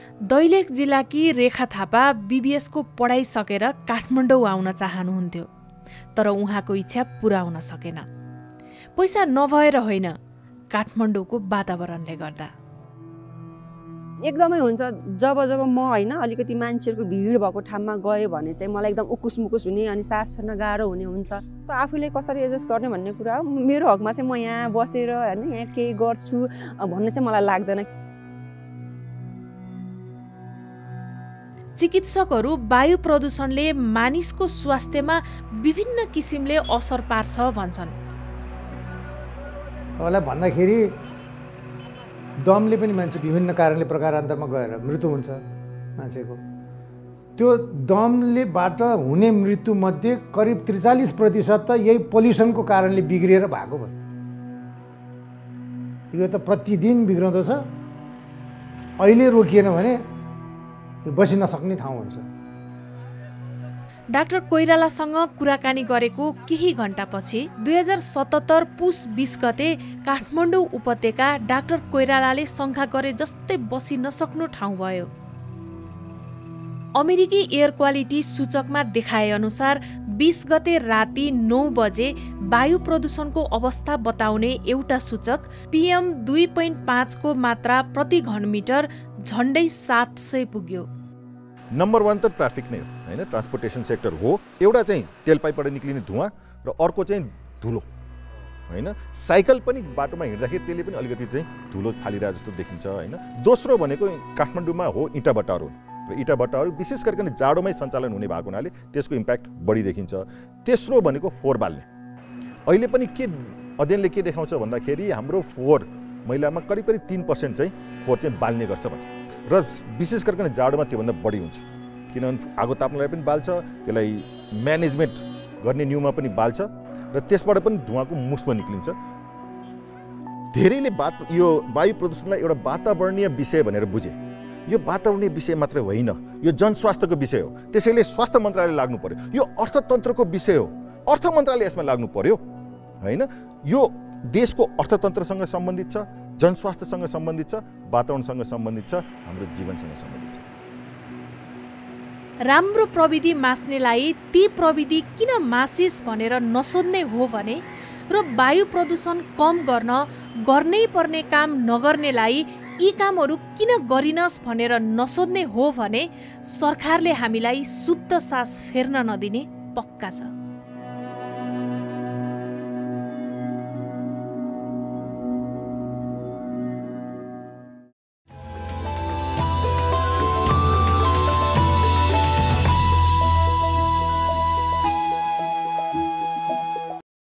दैलेख जिल्लाकी रेखा थापा बीबीएस को पढाइ सकेर काठमाडौँ आउन चाहनुहुन्थ्यो, तर उहाँको इच्छा पूरा हुन सकेन। पैसा नभएर होइन, काठमाडौँको वातावरणले गर्दा। एकदमै हुन्छ जब म हैन अलिकति मान्छेहरुको भिड भएको ठाउँमा गए भने चाहिँ मलाई एकदम उकुस मुकुस हुने अनि सास फेर्न गाह्रो हुने हुन्छ। त आफूले कसरी एडजस्ट गर्ने भन्ने कुरा हो। मेरो हकमा चाहिँ म यहाँ बसेर हैन यहाँ केही गर्छु भन्ने चाहिँ मलाई लाग्दैन। चिकित्सकहरू वायु प्रदूषणले मानिसको स्वास्थ्यमा विभिन्न किसिमले असर पार्छ भन्छन्। मलाई भन्दाखेरि दमले पनि मान्छे विभिन्न कारणले प्रकारान्तरमा गएर मृत्यु हुन्छ मान्छेको। त्यो दमलेबाट हुने मृत्यु मध्ये करिब 43% त यही पोल्युसनको कारणले बिग्रिएर भएको भन्छ। यो त प्रतिदिन बिग्रँदो छ। अहिले रोकिएन भने बसिन सक्ने ठाउँ हुन्छ। डाक्टर कोइरालासँग कुराकानी गरेको केही घण्टापछि 2077 पुस 20 गते काठमाडौँ उपत्यका डाक्टर कोइरालाले शङ्का गरे जस्तै बसी नसक्नु ठाउँ भयो। अमेरिकी एयर क्वालिटी सूचकमा देखाए अनुसार 20 गते राति 9 बजे वायु प्रदूषणको अवस्था बताउने एउटा सूचक PM 2.5 को मात्रा प्रति घनमिटर झन्डै 700 पुग्यो। नम्बर 1 त ट्राफिक नै हो हैन, ट्रान्सपोर्टेसन सेक्टर हो। एउटा चाहिँ तेलपाइपबाट निक्लिने धुवाँ र अर्को चाहिँ धुलो हैन। साइकल पनि बाटोमा हिँड्दाखेरि त्यसले पनि अलिकति चाहिँ धुलो फालिरहेको जस्तो देखिन्छ हैन। दोस्रो भनेको काठमाडौँमा हो इँटा भट्टाहरू र इँटा भट्टाहरू विशेष गरिकन जाडोमै सञ्चालन हुने भएको हुनाले त्यसको इम्प्याक्ट बढी देखिन्छ। तेस्रो भनेको फोहोर बाल्ने। अहिले पनि के अध्ययनले के देखाउँछ भन्दाखेरि हाम्रो फोहोर मैलामा करिब 3% चाहिँ फोहोर चाहिँ बाल्ने गर्छ भन्छ र विशेष गरिकन जाडोमा त्योभन्दा बढी हुन्छ। किनभने आगो ताप्नलाई पनि बाल्छ, त्यसलाई म्यानेजमेन्ट गर्ने न्युमा पनि बाल्छ र त्यसबाट पनि धुवाँको मुस्लो निक्लिन्छ। धेरैले यो वायु प्रदूषणलाई एउटा वातावरणीय विषय भनेर बुझे। यो वातावरणीय विषय मात्रै होइन, यो जनस्वास्थ्यको विषय हो। त्यसैले स्वास्थ्य मन्त्रालय लाग्नु पर्यो। यो अर्थतन्त्रको विषय हो, अर्थ मन्त्रालय यसमा लाग्नु पर्यो हैन। यो देशको अर्थतन्त्रसँग सम्बन्धित छ, जनस्वास्थ्यसँग सम्बन्धित छ, वातावरणसँग सम्बन्धित छ, हाम्रो जीवनसँग सम्बन्धित छ। राम्रो प्रविधि मास्नेलाई ती प्रविधि किन मासिस भनेर नसोध्ने हो भने र वायु प्रदूषण कम गर्न गर्नै पर्ने काम नगर्नेलाई यी कामहरू किन गरिनस् भनेर नसोध्ने हो भने सरकारले हामीलाई शुद्ध सास फेर्न नदिने पक्का छ।